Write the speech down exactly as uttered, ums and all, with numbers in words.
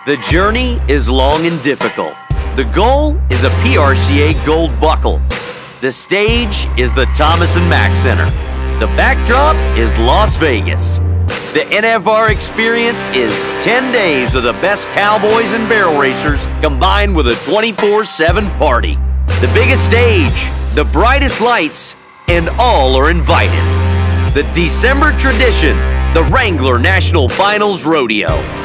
The journey is long and difficult. The goal is a P R C A gold buckle. The stage is the Thomas and Mack Center. The backdrop is Las Vegas. The N F R experience is ten days of the best cowboys and barrel racers combined with a twenty-four seven party. The biggest stage, the brightest lights, and all are invited. The December tradition, the Wrangler National Finals Rodeo.